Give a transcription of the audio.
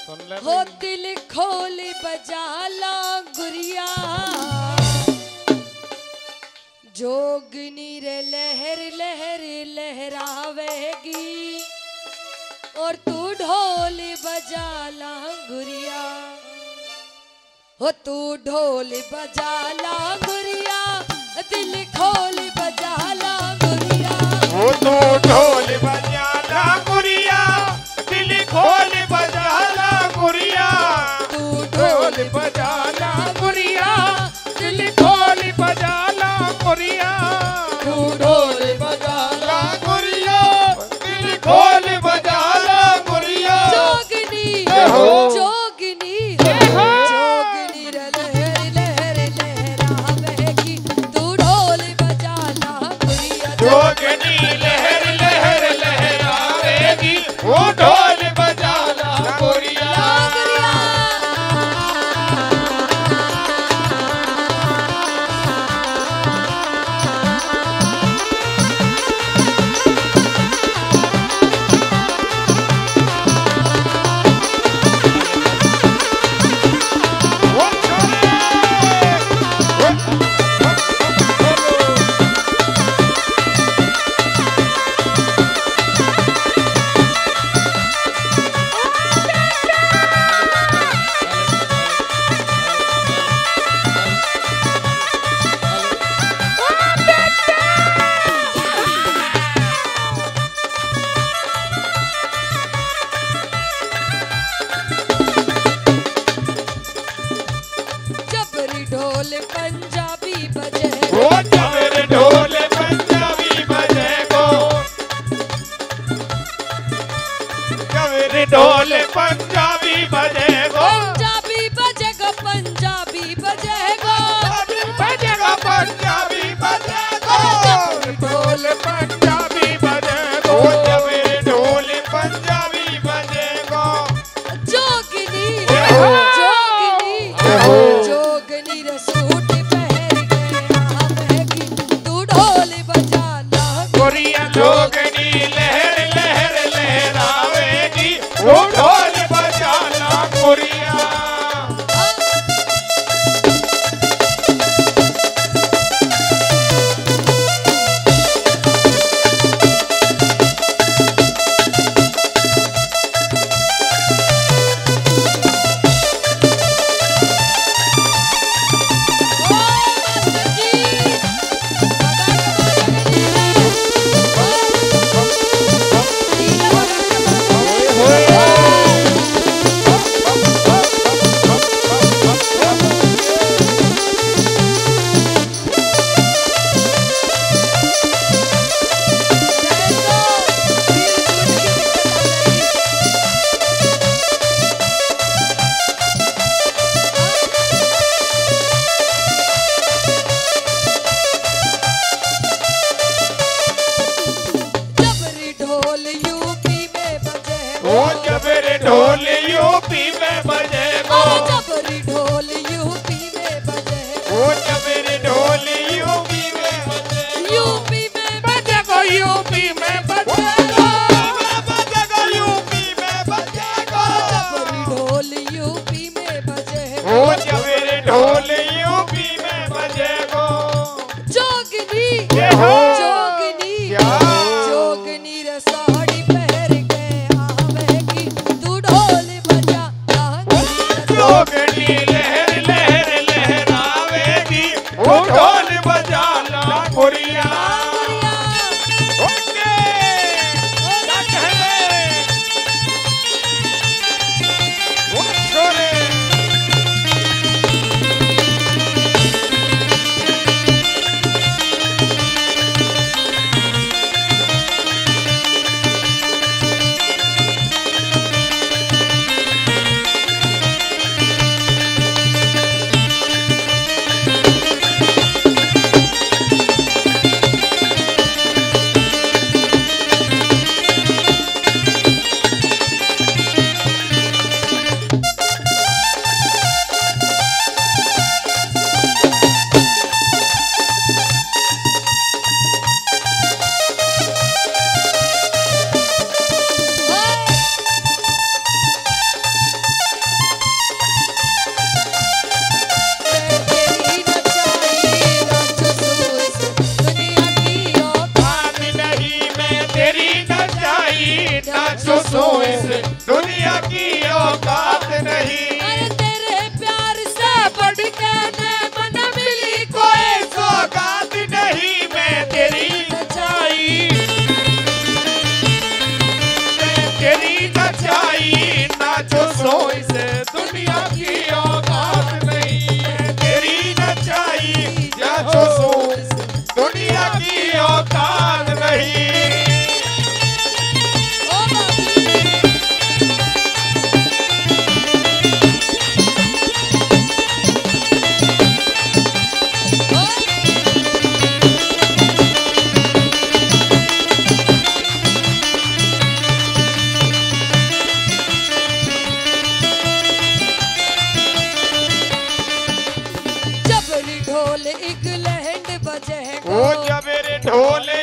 हो दिल खोली बजाला गुरिया, जोगनी रे लहर लहर लहरावेगी, और तू ढोल बजाला गुरिया, हो तू ढोल बजाला गुरिया, दिल खोल बजाला गुरिया, हो तू ढोल बजाला गुरिया, दिल खोल बजाला गुरिया, तू ढोल बजाला गुरिया, दिल खोल बजाला गुरिया, तू ढोल बजाला गुरिया, दिल खोल बजाला गुरिया, जोगनी जोगनी जोगनी रे लहर लहर लहरावेगी, तू ढोल बजाला गुरिया, जोगनी लहर लहर लहरावेगी, वो ढोल बजाला गुरिया। जबरी ढोल पंजाबी बजे, वो जबरी ढोल पंजाबी बजे गो, जबरी ढोल पंजाबी बजे गो, पंजाबी बजे गो, पंजाबी बजे गो, बजे गो पंजाबी बजे गो, ढोल पंजाबी बजे गो, जबरी ढोल पंजाबी बजे गो, जोगनी जोगनी जोगनी रे सूट पहन के आवेगी, तू ढोल बजाला गुरिया, जोगनी लहर लहर लहरावेगी, वो ढोल बजाला गुरिया। जबरी ढोल यूपी में बजे वो जबरी ढोल यूपी में बजे गो, जबरी ढोल यूपी में बजे, वो जबरी ढोल यूपी में बजे यूपी में बजे गो, यूपी में बजे गो, बजे गो यूपी में बजे गो, जबरी ढोल यूपी में बजे, वो जबरी ढोल यूपी में बजे गो, जोगनी हो जोगनी क्या? जोगनी रे साड़ी पहन के आवेगी, तू ढोल बजाला गुरिया, तो इसे दुनिया की औकात नहीं है। तेरी नचाई या तो सो दुनिया की औकात नहीं। ओ बाबी जबरी ढोल एक लहंड बजे वो जबरे ढोले